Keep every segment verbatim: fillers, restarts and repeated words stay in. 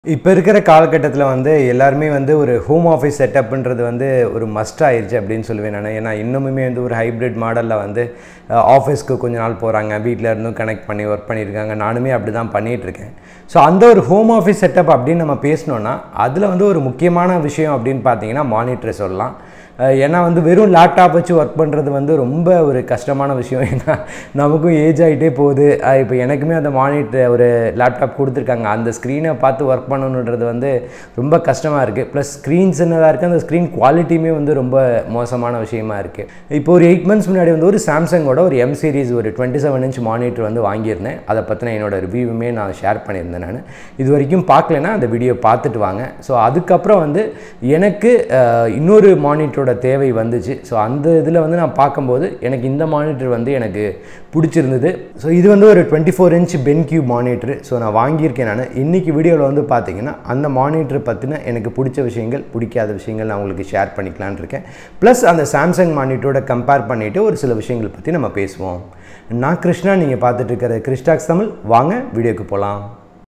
இப்போ இருக்கிற காலகட்டத்தில் வந்து எல்லாருமே வந்து ஒரு ஹோம் ஆஃபீஸ் செட்டப்ன்றது வந்து ஒரு மஸ்ட் ஆயிடுச்சு அப்படின்னு சொல்லுவேன் நான். ஏன்னா இன்னுமுமே வந்து ஒரு ஹைப்ரிட் மாடலில் வந்து ஆஃபீஸ்க்கு கொஞ்ச நாள் போகிறாங்க, வீட்டில் இருந்தும் கனெக்ட் பண்ணி ஒர்க் பண்ணியிருக்காங்க. நானுமே அப்படி தான் பண்ணிகிட்ருக்கேன். ஸோ அந்த ஒரு ஹோம் ஆஃபீஸ் செட்டப் அப்படின்னு நம்ம பேசினோன்னா அதில் வந்து ஒரு முக்கியமான விஷயம் அப்படின்னு பார்த்தீங்கன்னா மானிட்டர் சொல்லலாம். ஏன்னா வந்து வெறும் லேப்டாப் வச்சு ஒர்க் பண்ணுறது வந்து ரொம்ப ஒரு கஷ்டமான விஷயம். ஏன்னா நமக்கும் ஏஜ் ஆகிட்டே போகுது. இப்போ எனக்குமே அந்த மானிட்டர் ஒரு லேப்டாப் கொடுத்துருக்காங்க, அந்த ஸ்க்ரீனை பார்த்து ஒர்க் பண்ணணுன்றது வந்து ரொம்ப கஷ்டமாக இருக்குது. ப்ளஸ் ஸ்க்ரீன் சின்னதாக இருக்குது, அந்த ஸ்க்ரீன் குவாலிட்டியுமே வந்து ரொம்ப மோசமான விஷயமா இருக்குது. இப்போ ஒரு எயிட் மந்த்ஸ் முன்னாடி வந்து ஒரு சாம்சங்கோட ஒரு எம் சீரிஸ் ஒரு டுவெண்ட்டி செவன் இன்ச் மானிட்டர் வந்து வாங்கியிருந்தேன். அதை பற்றின என்னோட ரிவ்யூவுமே நான் ஷேர் பண்ணியிருந்தேன். நான் இது வரைக்கும் பார்க்கலன்னா அந்த வீடியோ பார்த்துட்டு வாங்க. ஸோ அதுக்கப்புறம் வந்து எனக்கு இன்னொரு மானிட்டரோட தேவை வந்துச்சு. ஸோ அந்த இதில் வந்து நான் பார்க்கும்போது எனக்கு இந்த மானிட்டர் வந்து எனக்கு பிடிச்சிருந்தது. ஸோ இது வந்து ஒரு twenty four inch BenQ monitor. So நான் வாங்கியிருக்கேன். நான் இன்றைக்கி வீடியோவில் வந்து பார்த்தீங்கன்னா அந்த மானிட்டர் பற்றின எனக்கு பிடிச்ச விஷயங்கள், பிடிக்காத விஷயங்கள் நான் உங்களுக்கு ஷேர் பண்ணிக்கலான் இருக்கேன். ப்ளஸ் அந்த சாம்சங் மானிட்டரோட கம்பேர் பண்ணிவிட்டு ஒரு சில விஷயங்கள் பற்றி நம்ம பேசுவோம். நான் கிருஷ்ணா, நீங்கள் பார்த்துட்டு இருக்கிற கிறிஸ்டாக்ஸ் தமிழ். வாங்க வீடியோக்கு போகலாம்.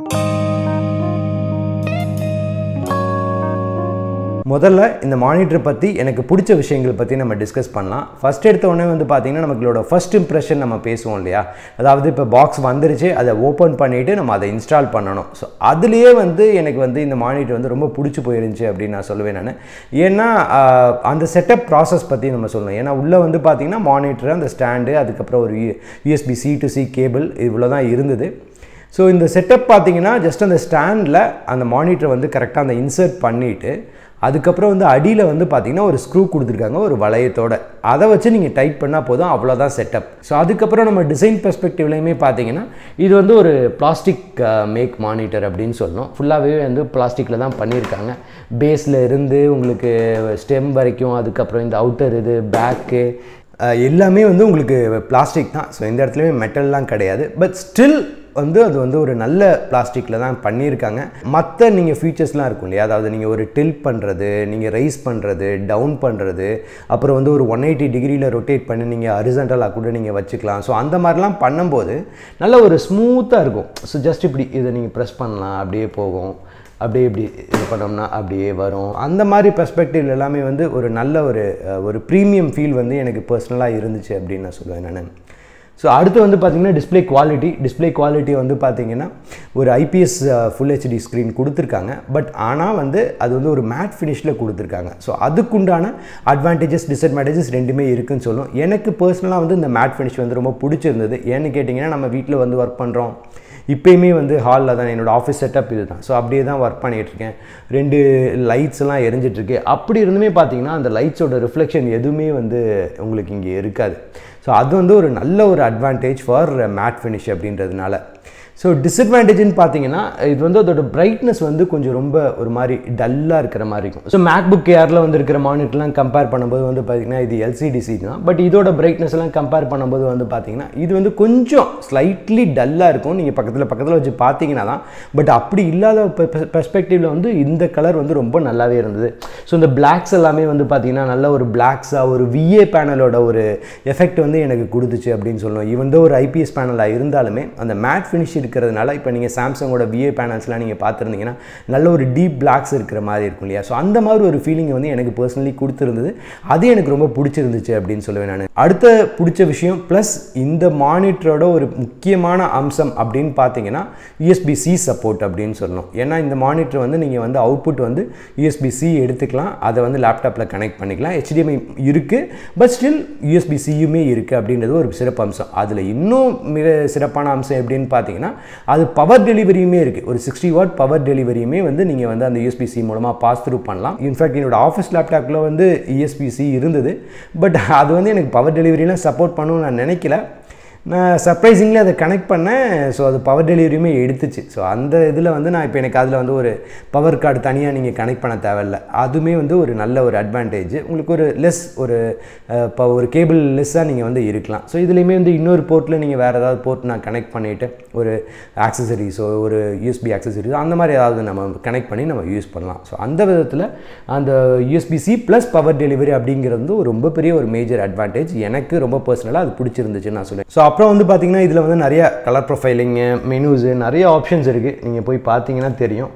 முதல்ல இந்த மானிட்டர் பற்றி எனக்கு பிடிச்ச விஷயங்கள் பற்றி நம்ம டிஸ்கஸ் பண்ணலாம். ஃபஸ்ட் எடுத்த உடனே வந்து பார்த்திங்கன்னா நம்மளோட ஃபஸ்ட் இம்ப்ரெஷன் நம்ம பேசுவோம் இல்லையா. அதாவது இப்போ பாக்ஸ் வந்துருச்சு, அதை ஓப்பன் பண்ணிவிட்டு நம்ம அதை இன்ஸ்டால் பண்ணணும். ஸோ அதுலேயே வந்து எனக்கு வந்து இந்த மானிட்டர் வந்து ரொம்ப பிடிச்சி போயிருந்துச்சு அப்படின்னு நான் சொல்லுவேன் நான். ஏன்னா அந்த செட்டப் ப்ராசஸ் பற்றி நம்ம சொல்லணும். ஏன்னா உள்ளே வந்து பார்த்திங்கன்னா மானிட்டர், அந்த ஸ்டாண்டு, அதுக்கப்புறம் ஒரு USB C to C cable, இவ்வளோ தான் இருந்தது. ஸோ இந்த செட்டப் பார்த்திங்கன்னா ஜஸ்ட் அந்த ஸ்டாண்டில் அந்த மானிட்டர் வந்து கரெக்டாக அந்த இன்சர்ட் பண்ணிவிட்டு அதுக்கப்புறம் வந்து அடியில் வந்து பார்த்திங்கன்னா ஒரு ஸ்க்ரூ கொடுத்துருக்காங்க ஒரு வளையத்தோடு. அதை வச்சு நீங்கள் டைட் பண்ணால் போதும், அவ்வளோதான் செட்டப். ஸோ அதுக்கப்புறம் நம்ம டிசைன் பெர்ஸ்பெக்டிவ்லையுமே பார்த்திங்கன்னா இது வந்து ஒரு பிளாஸ்டிக் மேக் மானிட்டர் அப்படின்னு சொல்லணும். ஃபுல்லாகவே வந்து பிளாஸ்டிக்கில் தான் பண்ணியிருக்காங்க. பேஸில் இருந்து உங்களுக்கு ஸ்டெம் வரைக்கும், அதுக்கப்புறம் இந்த அவுட்டர் இது பேக்கு எல்லாமே வந்து உங்களுக்கு பிளாஸ்டிக் தான். ஸோ இந்த இடத்துலையுமே மெட்டல்லாம் கிடையாது. பட் ஸ்டில் வந்து அது வந்து ஒரு நல்ல பிளாஸ்டிக்கில் தான் பண்ணியிருக்காங்க. மற்ற நீங்கள் ஃபீச்சர்ஸ்லாம் இருக்கும் இல்லையா, அதாவது நீங்கள் ஒரு டில்ட் பண்ணுறது, நீங்கள் ரைஸ் பண்ணுறது, டவுன் பண்ணுறது, அப்புறம் வந்து ஒரு ஒன் எயிட்டி டிகிரியில் ரொட்டேட் பண்ணி நீங்கள் ஹரிசாண்டலாக கூட நீங்கள் வச்சுக்கலாம். ஸோ அந்த மாதிரிலாம் பண்ணும்போது நல்ல ஒரு ஸ்மூத்தாக இருக்கும். ஸோ ஜஸ்ட் இப்படி இதை நீங்கள் ப்ரெஸ் பண்ணலாம், அப்படியே போகும், அப்படியே இப்படி இது பண்ணோம்னா அப்படியே வரும். அந்த மாதிரி பெர்ஸ்பெக்டிவ் எல்லாமே வந்து ஒரு நல்ல ஒரு ஒரு ப்ரீமியம் ஃபீல் வந்து எனக்கு பர்சனலாக இருந்துச்சு அப்படின்னு நான் சொல்லுவேன் நான். ஸோ அடுத்து வந்து பார்த்திங்கன்னா டிஸ்பிளே குவாலிட்டி. டிஸ்பிளே குவாலிட்டி வந்து பார்த்திங்கன்னா ஒரு ஐபிஎஸ் ஃபுல் ஹெச்டி ஸ்க்ரீன் கொடுத்துருக்காங்க. பட் ஆனால் வந்து அது வந்து ஒரு மேட் ஃபினிஷில் கொடுத்துருக்காங்க. ஸோ அதுக்குண்டான அட்வான்டேஜஸ் டிஸ்அட்வான்டேஜஸ் ரெண்டுமே இருக்குதுன்னு சொல்லும். எனக்கு பர்சனலாக வந்து இந்த மேட் ஃபினிஷ் வந்து ரொம்ப பிடிச்சிருந்தது. ஏன்னு கேட்டிங்கன்னா நம்ம வீட்டில் வந்து ஒர்க் பண்ணுறோம், இப்போயுமே வந்து ஹாலில் தான் என்னோடய ஆஃபீஸ் செட்டப் இது தான். ஸோ அப்படியே தான் ஒர்க் பண்ணிகிட்ருக்கேன். ரெண்டு லைட்ஸ்லாம் எரிஞ்சிட்ருக்கு. அப்படி இருந்துமே பார்த்தீங்கன்னா அந்த லைட்ஸோட ரிஃப்ளெக்ஷன் எதுவுமே வந்து உங்களுக்கு இங்கே இருக்காது. ஸோ அது வந்து ஒரு நல்ல ஒரு அட்வான்டேஜ் ஃபார் மேட் ஃபினிஷ் அப்படின்றதுனால. ஸோ டிஸ்அட்வான்டேஜ்னு பார்த்தீங்கன்னா இது வந்து அதோட பிரைட்னஸ் வந்து கொஞ்சம் ரொம்ப ஒரு மாதிரி டல்லாக இருக்கிற மாதிரி இருக்கும். ஸோ மேக்புக் ஏரில் வந்து இருக்கிற மானிட்டர்லாம் கம்பேர் பண்ணும்போது வந்து பார்த்திங்கன்னா இது எல்சிடிசி தான். பட் இதோட பிரைட்னஸ் எல்லாம் கம்பேர் பண்ணும்போது வந்து பார்த்திங்கன்னா இது வந்து கொஞ்சம் ஸ்லைட்லி டல்லாக இருக்கும். நீங்கள் பக்கத்தில் பக்கத்தில் வச்சு பார்த்தீங்கன்னா தான். பட் அப்படி இல்லாத பெர்ஸ்பெக்டிவில் வந்து இந்த கலர் வந்து ரொம்ப நல்லாவே இருந்தது. ஸோ இந்த பிளாக்ஸ் எல்லாமே வந்து பார்த்திங்கன்னா நல்ல ஒரு பிளாக்ஸாக ஒரு விஏ பேனலோட ஒரு எஃபெக்ட் வந்து எனக்கு கொடுத்துச்சு அப்படின்னு சொல்லணும். ஈவன் தோ ஒரு ஐபிஎஸ் பேனலாக இருந்தாலுமே அந்த மேட் ஃபினிஷ் இருக்கிறதுனால இப்போ நீங்கள் சாம்சங்கோட விஏ பேனல்ஸ்லாம் நீங்கள் பார்த்துருந்தீங்கன்னா நல்ல ஒரு டீப் பிளாக்ஸ் இருக்கிற மாதிரி இருக்கும் இல்லையா. ஸோ அந்த மாதிரி ஒரு ஃபீலிங் வந்து எனக்கு பர்சனலி கொடுத்துருந்தது. அது எனக்கு ரொம்ப பிடிச்சிருந்துச்சு அப்படின்னு சொல்லுவேன் நான். அடுத்த பிடிச்ச விஷயம் ப்ளஸ் இந்த மானிட்டரோட ஒரு முக்கியமான அம்சம் அப்படின்னு பார்த்தீங்கன்னா யூஎஸ்பிசி சப்போர்ட் அப்படின்னு சொல்லணும். ஏன்னா இந்த மானிட்டர் வந்து நீங்கள் வந்து அவுட்புட் வந்து யூஎஸ்பிசி எடுத்துக்கலாம், அதை வந்து லேப்டாப்பில் கனெக்ட் பண்ணிக்கலாம். ஹெச்டிஎம்ஐ இருக்குது, பட் ஸ்டில் யூஎஸ்பிசியுமே இருக்குது அப்படின்றது ஒரு சிறப்பு அம்சம். அதில் இன்னும் மிக சிறப்பான அம்சம் எப்படின்னு பார்த்தீங்கன்னா அது பவர் டெலிவரியுமே இருக்குது. ஒரு சிக்ஸ்டி வாட் பவர் டெலிவரியுமே வந்து நீங்கள் வந்து அந்த யூஎஸ்பிசி மூலமாக பாஸ் த்ரூ பண்ணலாம். இன்ஃபேக்ட் என்னோட ஆஃபீஸ் லேப்டாப்பில் வந்து யூஎஸ்பிசி இருந்தது. பட் அது வந்து எனக்கு பவர் டெலிவரிலாம் சப்போர்ட் பண்ணணும்னு நான் நினைக்கல. நான் சர்ப்ரைசிங்லி அதை கனெக்ட் பண்ணேன். ஸோ அது பவர் டெலிவரியுமே எடுத்துச்சு. ஸோ அந்த இதில் வந்து நான் இப்போ எனக்கு அதில் வந்து ஒரு பவர் கார்டு தனியாக நீங்கள் கனெக்ட் பண்ண தேவையில்ல. அதுவுமே வந்து ஒரு நல்ல ஒரு அட்வான்டேஜ். உங்களுக்கு ஒரு லெஸ் ஒரு இப்போ ஒரு கேபிள் லெஸ்ஸாக நீங்கள் வந்து இருக்கலாம். ஸோ இதுலேயுமே வந்து இன்னொரு போர்ட்டில் நீங்கள் வேறு ஏதாவது போர்ட் நான் கனெக்ட் பண்ணிவிட்டு ஒரு ஆக்சசரிஸோ ஒரு யூஎஸ்பி ஆக்சசரிஸோ அந்த மாதிரி ஏதாவது நம்ம கனெக்ட் பண்ணி நம்ம யூஸ் பண்ணலாம். ஸோ அந்த விதத்தில் அந்த யூஎஸ்பிசி ப்ளஸ் பவர் டெலிவரி அப்படிங்கிறது வந்து ரொம்ப பெரிய ஒரு மேஜர் அட்வான்டேஜ். எனக்கு ரொம்ப பர்சனலாக அது பிடிச்சிருந்துச்சுன்னு நான் சொல்லுவேன். ஸோ அப்புறம் வந்து பார்த்தீங்கன்னா இதில் வந்து நிறைய கலர் ப்ரொஃபைலிங்கு, மெனூஸு, நிறைய ஆப்ஷன்ஸ் இருக்குது. நீங்கள் போய் பார்த்தீங்கன்னா தெரியும்.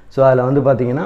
ஸோ அதில் வந்து பார்த்தீங்கன்னா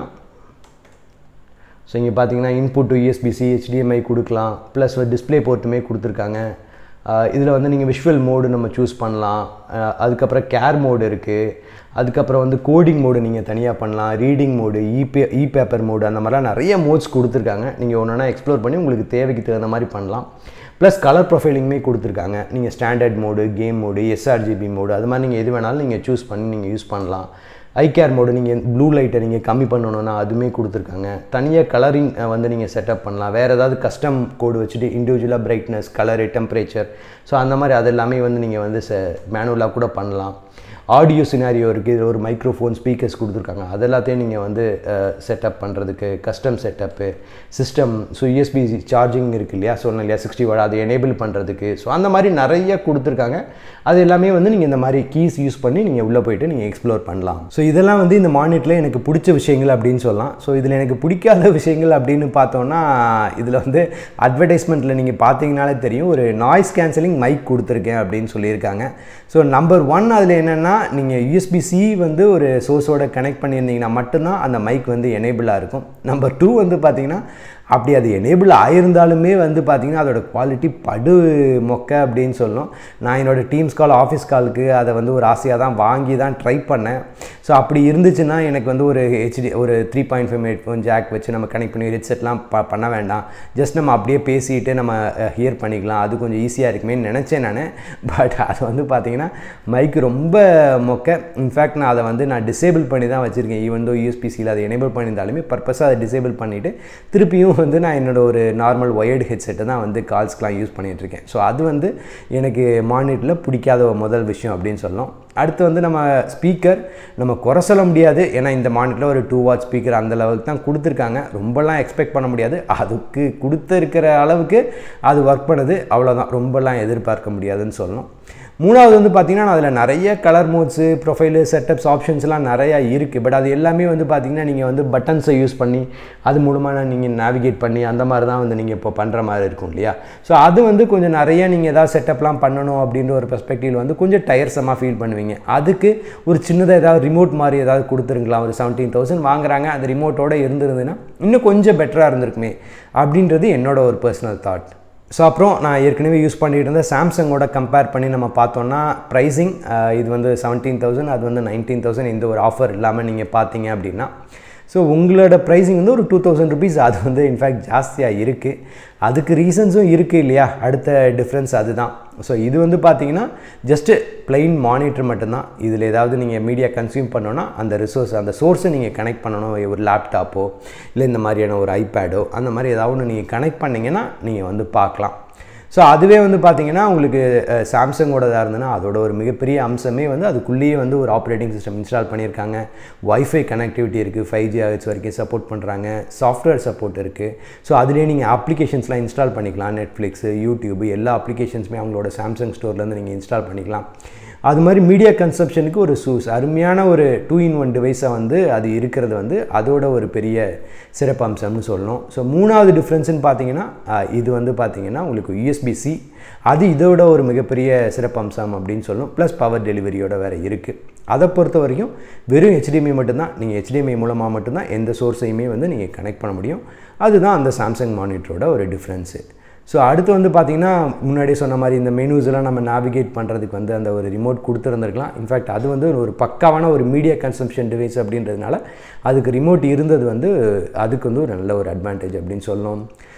ஸோ இங்கே பார்த்தீங்கன்னா இன்புட் டு யூஎஸ்பிசி ஹெச்டிஎம்ஐ கொடுக்கலாம், ப்ளஸ் டிஸ்பிளே போர்ட்டுமே கொடுத்துருக்காங்க. இதில் வந்து நீங்கள் விஷுவல் மோடு நம்ம சூஸ் பண்ணலாம். அதுக்கப்புறம் கேர் மோடு இருக்குது. அதுக்கப்புறம் வந்து கோடிங் மோடு நீங்கள் தனியாக பண்ணலாம், ரீடிங் மோடு, இபே இ பேப்பர் மோடு, அந்த மாதிரிலாம் நிறைய மோட்ஸ் கொடுத்துருக்காங்க. நீங்கள் ஒன்று ஒன்றா எக்ஸ்ப்ளோர் பண்ணி உங்களுக்கு தேவைக்கு தகுந்த மாதிரி பண்ணலாம். ப்ளஸ் கலர் ப்ரொஃபைலிங்குமே கொடுத்துருக்காங்க. நீங்கள் standard mode, game mode, sRGB mode, அது மாதிரி நீங்கள் எது வேணாலும் நீங்கள் சூஸ் பண்ணி நீங்கள் யூஸ் பண்ணலாம். ஐ கேர் மோடு நீங்கள் ப்ளூ லைட்டை நீங்கள் கம்மி பண்ணணுன்னா அதுவுமே கொடுத்துருக்காங்க. தனியாக கலரிங் வந்து நீங்கள் செட்டப் பண்ணலாம். வேறு ஏதாவது கஸ்டம் கோடு வச்சுட்டு இண்டிவிஜுவலாக பிரைட்னஸ், கலரு, டெம்பரேச்சர், ஸோ அந்த மாதிரி அது எல்லாமே வந்து நீங்கள் வந்து செ மேனுவலாக கூட பண்ணலாம். ஆடியோ சினாரியோ இருக்குது. இதில் ஒரு மைக்ரோஃபோன், ஸ்பீக்கர்ஸ் கொடுத்துருக்காங்க. அது எல்லாத்தையும் நீங்கள் வந்து செட்டப் பண்ணுறதுக்கு custom setup, system, so USB C charging இருக்குது இல்லையா, சொன்னேன் இல்லையா சிக்ஸ்டி வாட், அதை எனேபிள் பண்ணுறதுக்கு, ஸோ அந்த மாதிரி நிறைய கொடுத்துருக்காங்க. அது எல்லாமே வந்து நீங்கள் இந்த மாதிரி கீஸ் யூஸ் பண்ணி நீங்கள் உள்ளே போய்ட்டு நீங்கள் எக்ஸ்ப்ளோர் பண்ணலாம். ஸோ இதெல்லாம் வந்து இந்த மானிட்டரில் எனக்கு பிடிச்ச விஷயங்கள் அப்படின்னு சொல்லலாம். ஸோ இதில் எனக்கு பிடிக்காத விஷயங்கள் அப்படின்னு பார்த்தோன்னா, இதில் வந்து அட்வர்டைஸ்மெண்ட்டில் நீங்கள் பார்த்தீங்கனாலே தெரியும், ஒரு நாய்ஸ் கேன்சலிங் மைக் கொடுத்துருக்கேன் அப்படின்னு சொல்லியிருக்காங்க. ஸோ நம்பர் ஒன் அதில் என்னென்னா, நீங்கள் யூஎஸ்பிசி வந்து ஒரு சோர்ஸோட கனெக்ட் பண்ணியிருந்தீங்கன்னா மட்டும்தான் அந்த மைக் வந்து எனேபிளாக இருக்கும். நம்பர் டூ வந்து பார்த்தீங்கன்னா, அப்படி அது எனேபிள் ஆயிருந்தாலுமே வந்து பார்த்திங்கன்னா அதோட குவாலிட்டி படு மொக்க அப்படின்னு சொல்லணும். நான் என்னோடய டீம்ஸ் கால், ஆஃபீஸ் காலுக்கு அதை வந்து ஒரு ஆசையாக தான் வாங்கி தான் ட்ரை பண்ணேன். ஸோ அப்படி இருந்துச்சுன்னா எனக்கு வந்து ஒரு ஹெச்டி ஒரு three point five headphone jack வச்சு நம்ம கனெக்ட் பண்ணி ஹெட்செட்லாம் ப பண்ண வேண்டாம், ஜஸ்ட் நம்ம அப்படியே பேசிட்டு நம்ம ஹியர் பண்ணிக்கலாம், அது கொஞ்சம் ஈஸியாக இருக்குமேன்னு நினச்சேன் நான். பட் அது வந்து பார்த்திங்கன்னா மைக் ரொம்ப மொக்க. இன்ஃபேக்ட் நான் அதை வந்து நான் டிசேபிள் பண்ணி தான் வச்சுருக்கேன். ஈவன் தோ யூஎஸ்பிசியில் அதை எனேபிள் பண்ணியிருந்தாலுமே பர்பஸாக அதை டிசேபிள் பண்ணிவிட்டு திருப்பியும் வந்து நான் என்னோட ஒரு நார்மல் ஒயர்டு ஹெட்செட்டை தான் வந்து கால்ஸ்க்கெலாம் யூஸ் பண்ணிகிட்ருக்கேன். ஸோ அது வந்து எனக்கு மானிட்டரில் பிடிக்காத முதல் விஷயம் அப்படின்னு சொல்லணும். அடுத்து வந்து நம்ம ஸ்பீக்கர் நம்ம குறை சொல்ல முடியாது, ஏன்னா இந்த மானிட்டரில் ஒரு டூ வாட் ஸ்பீக்கர் அந்த லெவலுக்கு தான் கொடுத்துருக்காங்க. ரொம்பலாம் எக்ஸ்பெக்ட் பண்ண முடியாது, அதுக்கு கொடுத்துருக்கிற அளவுக்கு அது ஒர்க் பண்ணுது, அவ்வளோதான். ரொம்பலாம் எதிர்பார்க்க முடியாதுன்னு சொல்லணும். மூணாவது வந்து பார்த்திங்கன்னா, அதில் நிறைய கலர் மோட்ஸு, ப்ரொஃபைலு, செட்டப்ஸ், ஆப்ஷன்ஸ்லாம் நிறையா இருக்குது. பட் அது எல்லாமே வந்து பார்த்திங்கன்னா நீங்கள் வந்து பட்டன்ஸை யூஸ் பண்ணி அது மூலமாக நீங்கள் நேவிகேட் பண்ணி அந்த மாதிரி தான் வந்து நீங்கள் இப்போ பண்ணுற மாதிரி இருக்கும் இல்லையா. ஸோ அது வந்து கொஞ்சம் நிறைய நீங்கள் எதாவது செட்டப்லாம் பண்ணணும் அப்படின்ற ஒரு பெர்ஸ்பெக்டிவில் வந்து கொஞ்சம் டயர்ஸமாக ஃபீல் பண்ணுவீங்க. அதுக்கு ஒரு சின்னதாக ஏதாவது ரிமோட் மாதிரி ஏதாவது கொடுத்துருங்களா. ஒரு செவன்டீன் தௌசண்ட் வாங்குறாங்க, அந்த ரிமோட்டோடு இருந்திருந்ததுன்னா இன்னும் கொஞ்சம் பெட்டராக இருந்திருக்குமே அப்படின்றது என்னோட ஒரு பர்சனல் தாட். ஸோ அப்புறம் நான் ஏற்கனவே யூஸ் பண்ணிகிட்டு இருந்த சாம்சங்கோட கம்பேர் பண்ணி நம்ம பார்த்தோன்னா ப்ரைஸிங் இது வந்து செவன்டீன் தௌசண்ட், அது வந்து நைன்டீன் தௌசண்ட், இந்த ஒரு ஆஃபர் இல்லாமல் நீங்கள் பார்த்தீங்க அப்படின்னா ஸோ உங்களோட ப்ரைஸிங் வந்து ஒரு டூ தௌசண்ட் ருபீஸ் அது வந்து இன்ஃபேக்ட் ஜாஸ்தியாக இருக்குது. அதுக்கு ரீசன்ஸும் இருக்குது இல்லையா. அடுத்த டிஃப்ரென்ஸ் அதுதான். ஸோ இது வந்து பார்த்தீங்கன்னா ஜஸ்ட்டு பிளெயின் மானிட்டர் மட்டும்தான். இதில் ஏதாவது நீங்கள் மீடியா கன்சியூம் பண்ணோன்னா அந்த ரிசோர்ஸ், அந்த சோர்ஸை நீங்கள் கனெக்ட் பண்ணணும். ஒரு லேப்டாப்போ இல்லை இந்த மாதிரியான ஒரு ஐபேடோ அந்த மாதிரி ஏதாவது ஒன்று நீங்கள் கனெக்ட் பண்ணிங்கன்னா நீங்கள் வந்து பார்க்கலாம். ஸோ அதுவே வந்து பார்த்திங்கன்னா உங்களுக்கு சாம்சங்கோடதாக இருந்ததுன்னா அதோட ஒரு மிகப்பெரிய அம்சமே வந்து அதுக்குள்ளேயே வந்து ஒரு ஆப்ரேட்டிங் சிஸ்டம் இன்ஸ்டால் பண்ணியிருக்காங்க. வைஃபை கனெக்டிவிட்டி இருக்குது, ஃபைவ் ஜி ஹெச் வரைக்கும் சப்போர்ட் பண்ணுறாங்க, சாஃப்ட்வேர் சப்போர்ட் இருக்குது. ஸோ அதுலேயே நீங்கள் அப்ளிகேஷன்ஸ்லாம் இன்ஸ்டால் பண்ணிக்கலாம். நெட்ஃப்ளிக்ஸு, யூடியூப் எல்லா அப்ளிகேஷன்ஸுமே அவங்களோட சாம்சங் ஸ்டோர்லேருந்து நீங்கள் இன்ஸ்டால் பண்ணிக்கலாம். அது மாதிரி மீடியா கன்சப்ஷனுக்கு ஒரு சூஸ் அருமையான ஒரு டூ இன் ஒன் டிவைஸை வந்து அது இருக்கிறது வந்து அதோட ஒரு பெரிய சிறப்பம்சம்னு சொல்லணும். ஸோ மூணாவது டிஃப்ரென்ஸ்னு பார்த்தீங்கன்னா இது வந்து பார்த்தீங்கன்னா உங்களுக்கு யூஎஸ்பிசி, அது இதோட ஒரு மிகப்பெரிய சிறப்பம்சம் அப்படின்னு சொல்லணும். ப்ளஸ் பவர் டெலிவரியோட வேறு இருக்குது. அதை பொறுத்த வரைக்கும் வெறும் ஹெச்டிஎம்ஐ மட்டும்தான், நீங்கள் ஹெச்டிஎம்ஐ மூலமாக மட்டும்தான் எந்த சோர்ஸையுமே வந்து நீங்கள் கனெக்ட் பண்ண முடியும். அதுதான் அந்த சாம்சங் மானிட்டரோட ஒரு டிஃப்ரென்ஸு. ஸோ அடுத்து வந்து பார்த்திங்கன்னா முன்னாடியே சொன்ன மாதிரி இந்த மெனூஸ்லாம் நம்ம நேவிகேட் பண்ணுறதுக்கு வந்து அந்த ஒரு ரிமோட் கொடுத்துருந்துருக்கலாம். இன்ஃபேக்ட் அது வந்து ஒரு பக்காவான ஒரு மீடியா கன்சம்ஷன் டிவைஸ் அப்படின்றதுனால அதுக்கு ரிமோட் இருந்தது வந்து அதுக்கு வந்து ஒரு நல்ல ஒரு அட்வான்டேஜ் அப்படின்னு சொல்லணும்.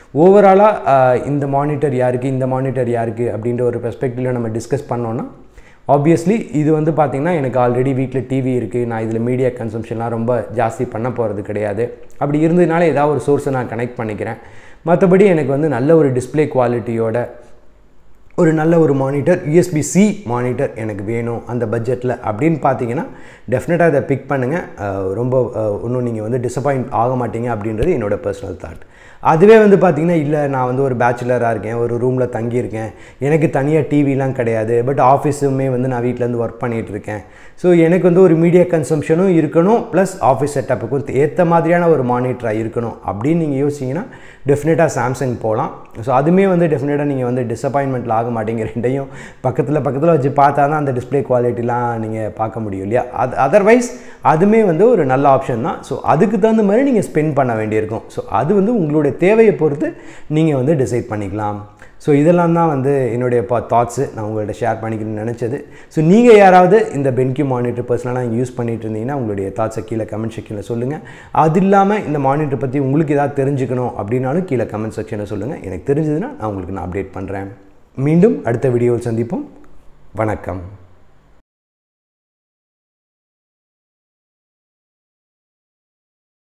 ஓவராலாக இந்த மானிட்டர் யாருக்கு, இந்த மானிட்டர் யாருக்கு அப்படின்ற ஒரு பெர்ஸ்பெக்டிவில் நம்ம டிஸ்கஸ் பண்ணோன்னா, ஆப்வியஸ்லி இது வந்து பார்த்திங்கன்னா எனக்கு ஆல்ரெடி வீட்டில் டிவி இருக்குது, நான் இதில் மீடியா கன்சம்ஷன்லாம் ரொம்ப ஜாஸ்தி பண்ண போகிறது கிடையாது. அப்படி இருந்ததுனால ஏதாவது ஒரு சோர்ஸை நான் கனெக்ட் பண்ணிக்கிறேன். மற்றபடி எனக்கு வந்து நல்ல ஒரு டிஸ்பிளே குவாலிட்டியோட ஒரு நல்ல ஒரு மானிட்டர், யூஎஸ்பிசி மானிட்டர் எனக்கு வேணும் அந்த பட்ஜெட்டில் அப்படின்னு பார்த்தீங்கன்னா டெஃபினட்டாக இதை பிக் பண்ணுங்கள். ரொம்ப இன்னும் நீங்கள் வந்து டிசப்பாயிண்ட் ஆக மாட்டீங்க அப்படின்றது என்னோடய பர்சனல் தாட். அதுவே வந்து பார்த்திங்கன்னா இல்லை நான் வந்து ஒரு பேச்சுலராக இருக்கேன், ஒரு ரூமில் தங்கியிருக்கேன், எனக்கு தனியாக டிவிலாம் கிடையாது, பட் ஆஃபீஸுமே வந்து நான் வீட்டிலேருந்து ஒர்க் பண்ணிகிட்ருக்கேன், ஸோ எனக்கு வந்து ஒரு மீடியா கன்சம்ஷனும் இருக்கணும், ப்ளஸ் ஆஃபீஸ் செட்டப்புக்கும் ஏற்ற மாதிரியான ஒரு மானிட்டராக இருக்கணும் அப்படின்னு நீங்கள் யோசிச்சிங்கன்னா டெஃபினட்டாக சாம்சங் போகலாம். ஸோ அதுவுமே வந்து டெஃபினட்டாக நீங்கள் வந்து டிசப்பாயின்மெண்ட்டில் ஆக மாட்டீங்க. ரெண்டையும் பக்கத்தில் பக்கத்தில் வச்சு பார்த்தா தான் அந்த டிஸ்பிளே குவாலிட்டிலாம் நீங்கள் பார்க்க முடியும் இல்லையா. அது அதர்வைஸ் அதுவுமே வந்து ஒரு நல்ல ஆப்ஷன் தான். ஸோ அதுக்கு தகுந்த மாதிரி நீங்கள் ஸ்பெண்ட் பண்ண வேண்டியிருக்கும். ஸோ அது வந்து உங்களுடைய தேவையை பொறுத்து நீங்கள் வந்து டிசைட் பண்ணிக்கலாம். ஸோ இதெல்லாம் தான் வந்து என்னுடைய பா தாட்ஸு நான் உங்கள்கிட்ட ஷேர் பண்ணிக்கணும்னு நினச்சது. ஸோ நீங்கள் யாராவது இந்த பென்க்யூ மானிட்டர் பர்சனலாக யூஸ் பண்ணிட்டு இருந்தீங்கன்னா உங்களுடைய தாட்ஸை கீழே கமெண்ட் செக்ஷனில் சொல்லுங்கள். அது இல்லாமல் இந்த மானிட்டர் பற்றி உங்களுக்கு ஏதாவது தெரிஞ்சுக்கணும் அப்படின்னாலும் கீழே கமெண்ட் செக்ஷனில் சொல்லுங்கள். எனக்கு தெரிஞ்சதுன்னா நான் உங்களுக்கு நான் அப்டேட் பண்ணுறேன். மீண்டும் அடுத்த வீடியோவில் சந்திப்போம். வணக்கம்.